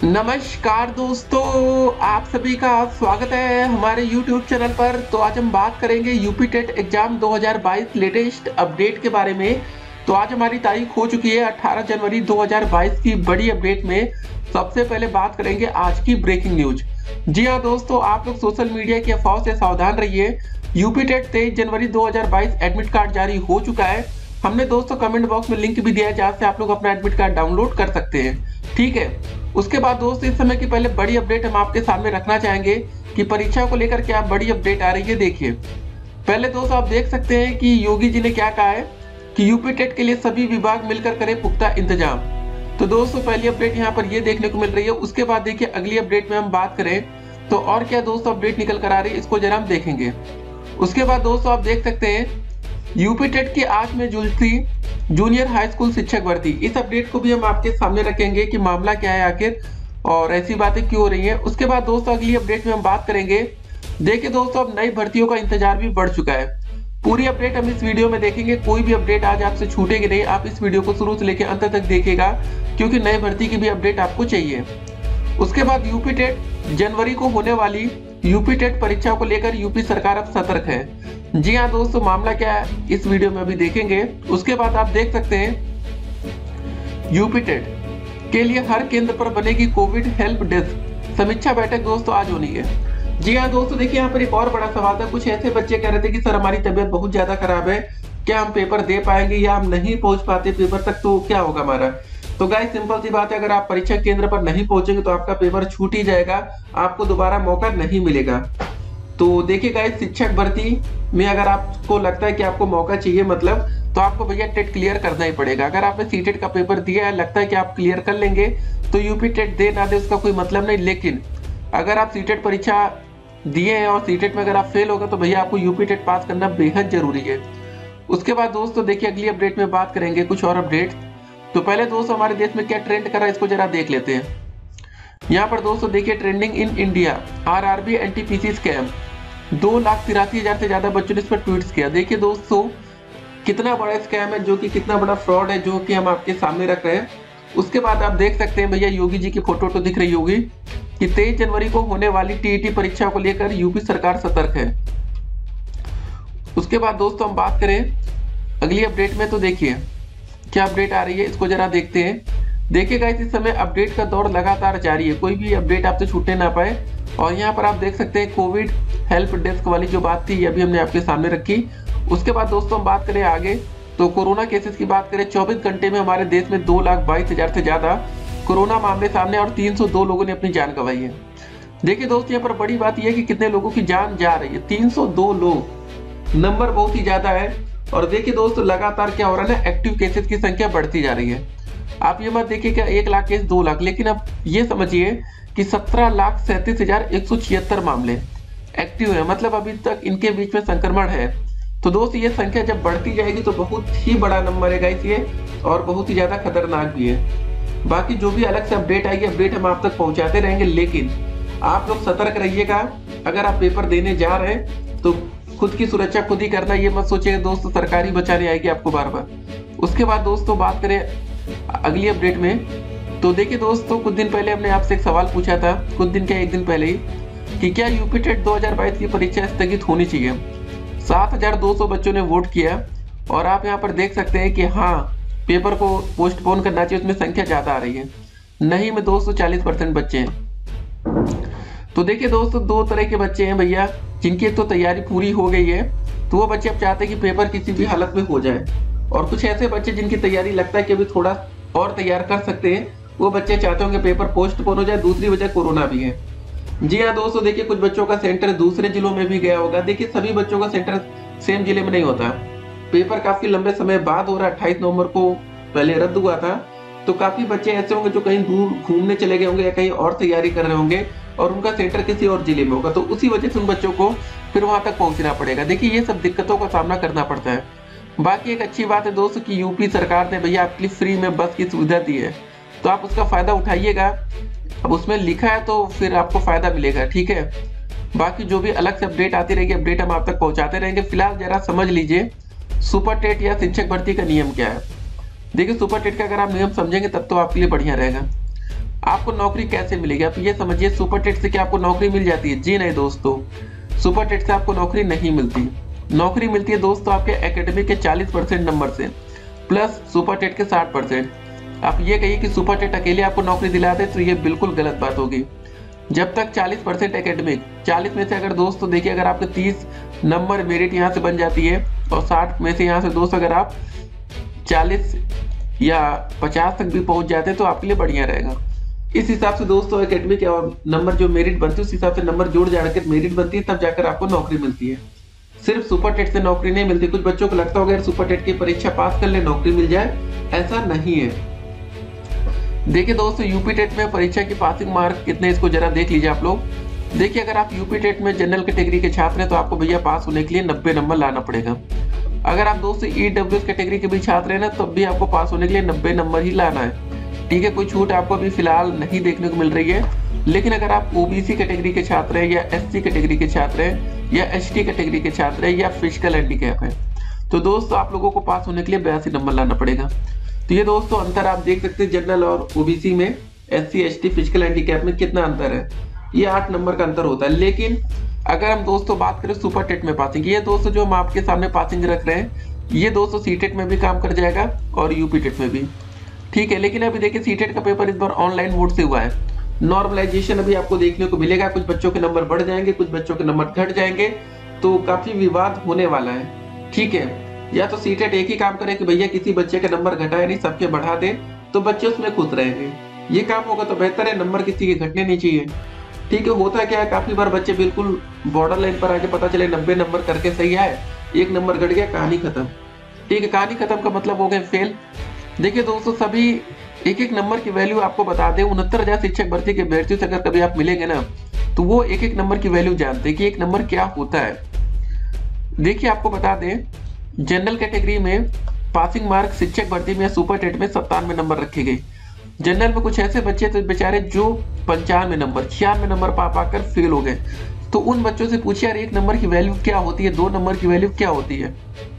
नमस्कार दोस्तों, आप सभी का स्वागत है हमारे YouTube चैनल पर। तो आज हम बात करेंगे UP TET exam 2022 latest update के बारे में। तो आज हमारी तारीख हो चुकी है 18 जनवरी 2022 की बड़ी अपडेट में। सबसे पहले बात करेंगे आज की ब्रेकिंग न्यूज। जी हाँ दोस्तों, आप लोग सोशल मीडिया की अफवाहों से सावधान रहिए। यूपी टेट 23 जनवरी 2022 एडमिट कार्ड जारी हो चुका है। हमने दोस्तों कमेंट बॉक्स में लिंक भी दिया है जहाँ से आप लोग अपना एडमिट कार्ड डाउनलोड कर सकते हैं। ठीक है, उसके बाद दोस्तों इस समय की पहले बड़ी अपडेट हम आपके सामने रखना चाहेंगे कि परीक्षा को लेकर क्या बड़ी अपडेट आ रही है। देखिए, पहले दोस्तों आप देख सकते हैं कि योगी जी ने क्या कहा है कि यूपी टेट के लिए सभी विभाग मिलकर करें पुख्ता इंतजाम। तो दोस्तों पहली अपडेट यहाँ पर ये देखने को मिल रही है। उसके बाद देखिए अगली अपडेट में हम बात करें तो और क्या दोस्तों अपडेट निकल कर आ रही है, इसको जरा हम देखेंगे। उसके बाद दोस्तों आप देख सकते हैं यूपी टेट की आंच में झुलसी जूनियर हाई स्कूल शिक्षक भर्ती। इस अपडेट को भी हम आपके सामने रखेंगे कि मामला क्या है आखिर और ऐसी बातें क्यों हो रही हैं। उसके बाद दोस्तों अगली अपडेट में हम बात करेंगे। देखिए दोस्तों, अब नई भर्तियों का इंतजार भी बढ़ चुका है। पूरी अपडेट हम इस वीडियो में देखेंगे। कोई भी अपडेट आज आपसे छूटेगी नहीं। आप इस वीडियो को शुरू से लेकर अंत तक देखिएगा क्योंकि नई भर्ती की भी अपडेट आपको चाहिए। उसके बाद यूपी टेट जनवरी को होने वाली यूपी टेट परीक्षा को लेकर यूपी सरकार अब सतर्क है। जी हाँ दोस्तों, मामला क्या है इस वीडियो में अभी देखेंगे। उसके बाद आप देख सकते हैं यूपी टेट के लिए हर केंद्र पर बनेगी कोविड हेल्प डेस्क। समीक्षा बैठक दोस्तों आज होनी है। जी हाँ दोस्तों, देखिए यहाँ पर एक और बड़ा सवाल था। कुछ ऐसे बच्चे कह रहे थे कि सर हमारी तबीयत बहुत ज्यादा खराब है, क्या हम पेपर दे पाएंगे या हम नहीं पहुंच पाते पेपर तक, तो क्या होगा हमारा। तो गाइस सिंपल सी बात है, अगर आप परीक्षा केंद्र पर नहीं पहुंचेंगे तो आपका पेपर छूट ही जाएगा, आपको दोबारा मौका नहीं मिलेगा। तो देखिए गाइस, शिक्षक भर्ती में अगर आपको लगता है कि आपको मौका चाहिए मतलब, तो आपको भैया टेट क्लियर करना ही पड़ेगा। अगर आपने सीटेट का पेपर दिया है, लगता है कि आप क्लियर कर लेंगे, तो यूपी टेट दे ना दे उसका कोई मतलब नहीं। लेकिन अगर आप सीटेट परीक्षा दिए हैं और सीटेट में अगर आप फेल होगा तो भैया आपको यूपी टेट पास करना बेहद जरूरी है। उसके बाद दोस्तों देखिए अगली अपडेट में बात करेंगे कुछ और अपडेट। तो पहले दोस्तों हमारे देश में क्या ट्रेंड कर रहा है इसको जरा देख लेते हैं। यहाँ पर दोस्तों देखिए trending in India RRB NTPC scam. 2,83,000 से ज्यादा बच्चों ने इस पर ट्वीट्स किया। देखिए दोस्तों कितना बड़ा स्कैम है, जो कि कितना बड़ा फ्रॉड है, जो कि हम आपके सामने रख रहे हैं। उसके बाद आप देख सकते हैं भैया योगी जी की फोटो तो दिख रही होगी कि 23 जनवरी को होने वाली टीईटी परीक्षा को लेकर यूपी सरकार सतर्क है। उसके बाद दोस्तों हम बात करें अगली अपडेट में, तो देखिए क्या अपडेट आ रही है इसको जरा देखते हैं। देखिएगा इस समय अपडेट का दौर लगातार जारी है, कोई भी अपडेट आपसे छूटने ना पाए। और यहाँ पर आप देख सकते हैं कोविड हेल्प डेस्क वाली जो बात थी ये अभी हमने आपके सामने रखी। उसके बाद दोस्तों हम बात करें आगे, तो कोरोना केसेस की बात करें, 24 घंटे में हमारे देश में 2,22,000 से ज्यादा कोरोना मामले सामने और 302 लोगों ने अपनी जान गंवाई है। देखिए दोस्तों यहाँ पर बड़ी बात यह है कि कितने लोगों की जान जा रही है, 302 लोग, नंबर बहुत ही ज्यादा है। और देखिए दोस्तों लगातार क्या हो रहा है ना, एक्टिव केसेस की संख्या बढ़ती जा रही है। आप ये मत देखिए क्या 1 लाख केस 2 लाख, लेकिन अब ये समझिए कि 17,37,176 मामले एक्टिव है, मतलब अभी तक इनके बीच में संक्रमण है। तो दोस्तों ये संख्या जब बढ़ती जाएगी तो बहुत ही बड़ा नंबर है गाइस ये, और बहुत ही ज्यादा खतरनाक भी है। बाकी जो भी अलग से अपडेट आएगी, अपडेट हम आप तक पहुंचाते रहेंगे, लेकिन आप लोग सतर्क रहिएगा। अगर आप पेपर देने जा रहे हैं तो खुद की सुरक्षा खुद ही करना, ये मत सोचिएगा दोस्तों सरकारी बचाने आएगी आपको बार बार। उसके बाद दोस्तों बात करें अगली अपडेट में, तो देखिए दोस्तों कुछ दिन पहले हमने आपसे एक सवाल पूछा था, कुछ दिन क्या एक दिन पहले ही, कि क्या यूपी टेट 2022 की परीक्षा स्थगित होनी चाहिए। 7,200 बच्चों ने वोट किया और आप यहाँ पर देख सकते हैं कि हाँ पेपर को पोस्टपोन करना चाहिए, उसमें संख्या ज्यादा आ रही है। नहीं में 240% बच्चे हैं। तो देखिए दोस्तों दो तरह के बच्चे हैं भैया, जिनकी एक तो तैयारी पूरी हो गई है, तो वो बच्चे अब चाहते हैं कि पेपर किसी भी हालत में हो जाए, और कुछ ऐसे बच्चे जिनकी तैयारी लगता है कि अभी थोड़ा और तैयार कर सकते हैं, वो बच्चे चाहते होंगे पेपर पोस्टपोन हो जाए। दूसरी वजह कोरोना भी है। जी हाँ दोस्तों, देखिए कुछ बच्चों का सेंटर दूसरे जिलों में भी गया होगा। देखिए सभी बच्चों का सेंटर सेम जिले में नहीं होता, पेपर काफी लंबे समय बाद हो रहा है। 28 नवंबर को पहले रद्द हुआ था, तो काफी बच्चे ऐसे होंगे जो कहीं दूर घूमने चले गए होंगे या कहीं और तैयारी कर रहे होंगे और उनका सेंटर किसी और जिले में होगा, तो उसी वजह से उन बच्चों को फिर वहां तक पहुंचना पड़ेगा। देखिए ये सब दिक्कतों का सामना करना पड़ता है। बाकी एक अच्छी बात है दोस्तों कि यूपी सरकार ने भैया आपके लिए फ्री में बस की सुविधा दी है, तो आप उसका फायदा उठाइएगा। अब उसमें लिखा है तो फिर आपको फायदा मिलेगा, ठीक है। बाकी जो भी अलग से अपडेट आती रहेगी, अपडेट हम आप तक पहुंचाते रहेंगे। फिलहाल जरा समझ लीजिए सुपर टेट या शिक्षक भर्ती का नियम क्या है। देखिए सुपर टेट का अगर आप नियम समझेंगे तब तो आपके लिए बढ़िया रहेगा। आपको नौकरी कैसे मिलेगी? आप ये समझिए सुपर टेट से क्या आपको नौकरी मिल जाती है? जी नहीं दोस्तों, सुपर टेट से आपको नौकरी नहीं मिलती। नौकरी मिलती है दोस्तों आपके एकेडमिक के 40% नंबर से प्लस सुपर टेट के 60%। आप ये कहिए कि सुपर टेट अकेले आपको नौकरी दिला दे तो ये बिल्कुल गलत बात होगी। जब तक 40% एकेडमिक, 40 में से अगर दोस्तों देखिए अगर आपके 30 नंबर मेरिट यहाँ से बन जाती है और 60 में से यहाँ से दोस्त अगर आप 40 या 50 तक भी पहुंच जाते हैं तो आपके लिए बढ़िया रहेगा। इस हिसाब से दोस्तों एकेडमिक और नंबर जो मेरिट बनती है उस हिसाब से नंबर जोड़ जाकर मेरिट बनती है, तब जाकर आपको नौकरी मिलती है। सिर्फ सुपर टेट से नौकरी नहीं मिलती। कुछ बच्चों को लगता होगा सुपर टेट की परीक्षा पास कर ले नौकरी मिल जाए, ऐसा नहीं है। देखिए दोस्तों यूपी टेट में परीक्षा की पासिंग मार्क कितने, इसको जरा देख लीजिए आप लोग। देखिए अगर आप यूपी टेट में जनरल कैटेगरी के छात्र हैं तो आपको भैया पास होने के लिए 90 नंबर लाना पड़ेगा। अगर आप दोस्तों ईडब्ल्यूएस कैटेगरी के भी छात्र हैं ना तब भी आपको पास होने के लिए 90 नंबर ही लाना है। ठीक है, कोई छूट आपको अभी फिलहाल नहीं देखने को मिल रही है। लेकिन अगर आप ओबीसी कैटेगरी के छात्र हैं या एससी कैटेगरी के छात्र हैं या एसटी कैटेगरी के छात्र हैं या फिजिकल हैंडीकैप है तो दोस्तों आप लोगों को पास होने के लिए 82 नंबर लाना पड़ेगा। तो ये दोस्तों अंतर आप देख सकते हैं जनरल और ओबीसी में, एससी एसटी फिजिकल हैंडीकैप में कितना अंतर है। ये 8 नंबर का अंतर होता है। लेकिन अगर हम दोस्तों बात करें सुपर टेट में पासिंग, ये दोस्तों जो हम आपके सामने पासिंग रख रहे हैं ये दोस्तों सीटेट में भी काम कर जाएगा और यूपी टेट में भी। ठीक है, लेकिन अभी देखिए सीटेट का पेपर इस बार ऑनलाइन मोड से हुआ है। नॉर्मलाइजेशन अभी आपको देखने को मिलेगा, कुछ बच्चों के नंबर बढ़ जाएंगे, कुछ बच्चों के नंबर घट जाएंगे, तो काफी विवाद होने वाला है। ठीक है, या तो सीटेट एक ही काम करे कि भैया किसी बच्चे के नंबर घटाए नहीं, सबके बढ़ा दे तो बच्चे उसमें खुश रहेंगे। ये काम होगा तो बेहतर है, नंबर किसी के घटने नहीं चाहिए। ठीक है, होता क्या है काफी बार बच्चे बिल्कुल बॉर्डर लाइन पर आके पता चले 90 नंबर करके सही आए, 1 नंबर घट गया, कहानी खत्म। ठीक है, कहानी खत्म का मतलब हो गए फेल। देखिए दोस्तों सभी एक एक नंबर की वैल्यू आपको बता दें। 69,000 शिक्षक भर्ती के अभ्यर्थियों से अगर कभी आप मिलेंगे ना तो वो एक एक नंबर की वैल्यू जानते हैं कि एक नंबर क्या होता है। देखिए आपको बता दें जनरल कैटेगरी में पासिंग मार्क शिक्षक भर्ती में या सुपर टेट में 97 नंबर रखे गए। जनरल में कुछ ऐसे बच्चे थे बेचारे जो 95 नंबर 96 नंबर पा पाकर फेल हो गए। तो उन बच्चों से पूछिए यार 1 नंबर की वैल्यू क्या होती है, 2 नंबर की वैल्यू क्या होती है,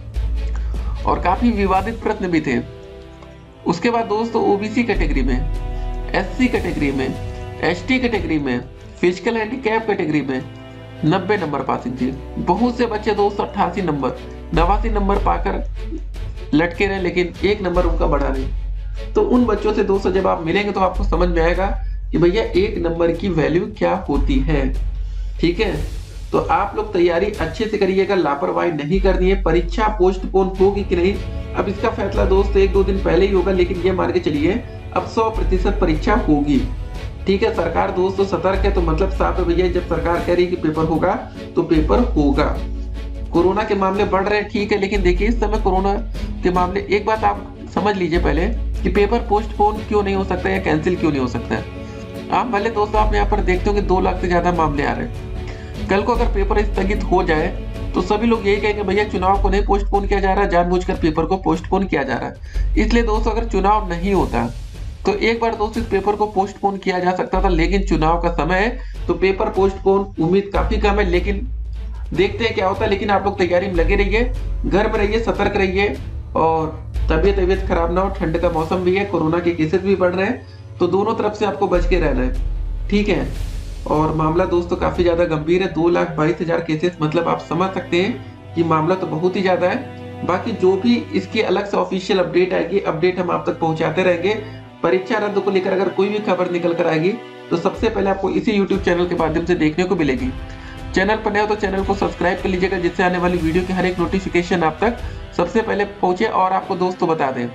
और काफी विवादित प्रश्न भी थे। उसके बाद दोस्तों ओबीसी कैटेगरी में, एससी कैटेगरी में, एसटी कैटेगरी में, फिजिकल हैंडीकैप कैटेगरी में 90 नंबर पासिंग थी। बहुत से बच्चे दोस्तों 88 नंबर 89 नंबर पाकर लटके रहे, लेकिन 1 नंबर उनका बढ़ा नहीं। तो उन बच्चों से दोस्तों जब आप मिलेंगे तो आपको समझ में आएगा कि भैया 1 नंबर की वैल्यू क्या होती है। ठीक है, तो आप लोग तैयारी अच्छे से करिएगा, लापरवाही नहीं करनी है। परीक्षा पोस्टपोन होगी कि नहीं अब इसका फैसला दोस्त 1-2 दिन पहले ही होगा, लेकिन ये मान के चलिए अब 100% परीक्षा होगी। ठीक है, सरकार दोस्तों सतर्क है, तो मतलब साफ है भैया जब सरकार कह रही है कि पेपर होगा तो पेपर होगा। कोरोना के मामले बढ़ रहे हैं ठीक है, लेकिन देखिए इस समय कोरोना के मामले, एक बात आप समझ लीजिए पहले कि पेपर पोस्टपोन क्यों नहीं हो सकता या कैंसिल क्यों नहीं हो सकता है। आप पहले दोस्तों आप यहाँ पर देखते हो कि 2 लाख से ज्यादा मामले आ रहे हैं। कल को अगर पेपर स्थगित हो जाए तो सभी लोग यही कहेंगे भैया चुनाव को नहीं पोस्टपोन किया जा रहा है, जानबूझकर पेपर को पोस्टपोन किया जा रहा है। इसलिए दोस्तों अगर चुनाव नहीं होता तो एक बार दोस्तों इस पेपर को पोस्टपोन किया जा सकता था, लेकिन चुनाव का समय है तो पेपर पोस्टपोन उम्मीद काफी कम है, लेकिन देखते हैं क्या होता है। लेकिन आप लोग तैयारी में लगे रहिए, घर में रहिए, सतर्क रहिए और तबीयत खराब ना हो। ठंड का मौसम भी है, कोरोना के केसेस भी बढ़ रहे हैं, तो दोनों तरफ से आपको बच के रहना है। ठीक है, और मामला दोस्तों काफी ज्यादा गंभीर है। 2,22,000 केसेस, मतलब आप समझ सकते हैं कि मामला तो बहुत ही ज्यादा है। बाकी जो भी इसकी अलग से ऑफिशियल अपडेट आएगी, अपडेट हम आप तक पहुंचाते रहेंगे। परीक्षा रद्द को लेकर अगर कोई भी खबर निकल कर आएगी तो सबसे पहले आपको इसी यूट्यूब चैनल के माध्यम से देखने को मिलेगी। चैनल पर नए हो तो चैनल को सब्सक्राइब कर लीजिएगा, जिससे आने वाली वीडियो की हर एक नोटिफिकेशन आप तक सबसे पहले पहुंचे और आपको दोस्तों बता दें।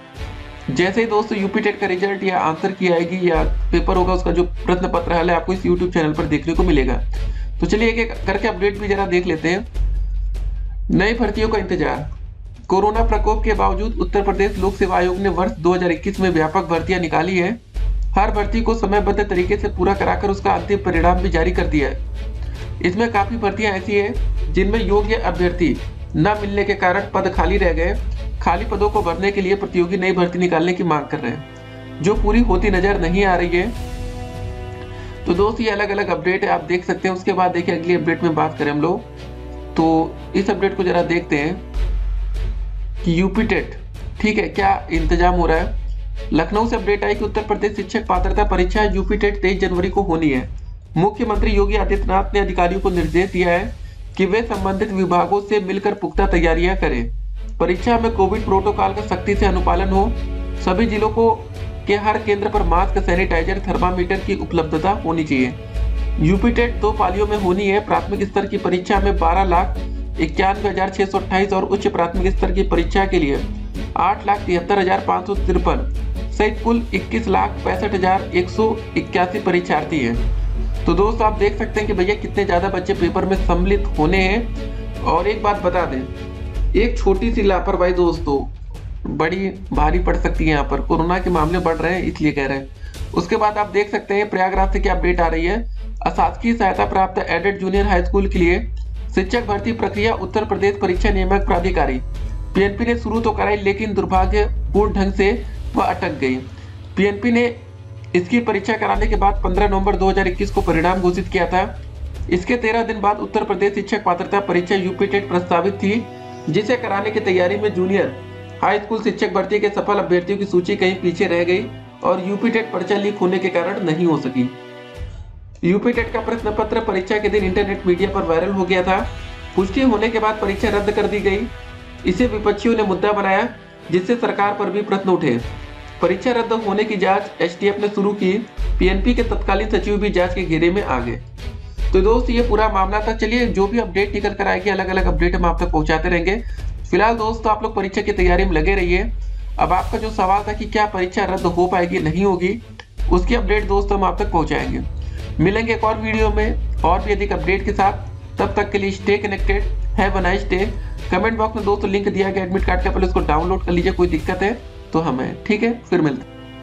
जैसे ही दोस्तों यूपी टेट का रिजल्ट या आंसर की आएगी या पेपर होगा, उसका जो प्रश्न पत्र हल है आपको इस यूट्यूब चैनल पर देखने को मिलेगा। तो चलिए एक एक करके अपडेट भी जरा देख लेते हैं। नई भर्तियों का इंतजार। कोरोना प्रकोप के बावजूद उत्तर प्रदेश लोक सेवा आयोग ने वर्ष 2021 में व्यापक भर्तियां निकाली है। हर भर्ती को समयबद्ध तरीके से पूरा कराकर उसका अंतिम परिणाम भी जारी कर दिया है। इसमें काफी भर्तियां ऐसी है जिनमें योग्य अभ्यर्थी न मिलने के कारण पद खाली रह गए। खाली पदों को भरने के लिए प्रतियोगी नई भर्ती निकालने की मांग कर रहे हैं, जो पूरी होती नजर नहीं आ रही है। तो दोस्त ये अलग अलग अपडेट है, आप देख सकते हैं। उसके बाद देखिए अगली अपडेट में बात करें हम लोग, तो इस अपडेट को जरा देखते हैं कि यूपी टेट ठीक है क्या इंतजाम हो रहा है। लखनऊ से अपडेट आई कि उत्तर प्रदेश शिक्षक पात्रता परीक्षा यूपी टेट 23 जनवरी को होनी है। मुख्यमंत्री योगी आदित्यनाथ ने अधिकारियों को निर्देश दिया है कि वे संबंधित विभागों से मिलकर पुख्ता तैयारियां करें। परीक्षा में कोविड प्रोटोकॉल का सख्ती से अनुपालन हो। सभी जिलों के हर केंद्र पर मास्क, सैनिटाइजर, थर्मामीटर की उपलब्धता होनी चाहिए। यूपी टेट 2 पालियों में होनी है। प्राथमिक स्तर की परीक्षा में 12,91,628 और उच्च प्राथमिक स्तर की परीक्षा के लिए 8,73,553 सहित कुल 21,65,181 परीक्षार्थी हैं। तो दोस्त आप देख सकते हैं कि भैया कितने ज्यादा बच्चे पेपर में सम्मिलित होने हैं। और एक बात बता दें, एक छोटी सी लापरवाही दोस्तों बड़ी भारी पड़ सकती है। यहाँ पर कोरोना के मामले बढ़ रहे हैं इसलिए कह रहे हैं। उसके बाद आप देख सकते हैं प्रयागराज से क्या अपडेट आ रही है। अशासकीय सहायता प्राप्त एडेड जूनियर हाई स्कूल के लिए शिक्षक भर्ती प्रक्रिया उत्तर प्रदेश परीक्षा नियामक प्राधिकारी पीएनपी ने शुरू तो कराई, लेकिन दुर्भाग्यपूर्ण ढंग से वह अटक गई। पीएनपी ने इसकी परीक्षा कराने के बाद 15 नवंबर 2021 को परिणाम घोषित किया था। इसके 13 दिन बाद उत्तर प्रदेश शिक्षक पात्रता परीक्षा यूपी टेट प्रस्तावित थी, जिसे कराने की तैयारी में जूनियर हाई स्कूल शिक्षक भर्ती के सफल अभ्यर्थियों की सूची कहीं पीछे रह गई और यूपी टेट पर्चा लीक होने के कारण नहीं हो सकी। यूपी टेट का प्रश्न पत्र परीक्षा के दिन इंटरनेट मीडिया पर वायरल हो गया था। पुष्टि होने के बाद परीक्षा रद्द कर दी गई। इसे विपक्षियों ने मुद्दा बनाया, जिससे सरकार पर भी प्रश्न उठे। परीक्षा रद्द होने की जांच एसटीएफ ने शुरू की। पीएनपी के तत्कालीन सचिव भी जांच के घेरे में आ गए। तो दोस्त ये पूरा मामला था। चलिए जो भी अपडेट निकल कर आएगी, अलग अलग अपडेट हम आप तक पहुंचाते रहेंगे। फिलहाल दोस्तों आप लोग परीक्षा की तैयारी में लगे रहिए। अब आपका जो सवाल था कि क्या परीक्षा रद्द हो पाएगी नहीं होगी, उसकी अपडेट दोस्तों हम आप तक पहुंचाएंगे। मिलेंगे एक और वीडियो में और भी अधिक अपडेट के साथ। तब तक के लिए stay connected, have a nice day. Comment box में दोस्तों लिंक दिया गया एडमिट कार्ड का, पहले उसको डाउनलोड कर लीजिए। कोई दिक्कत है तो हमें, ठीक है, फिर मिलते हैं।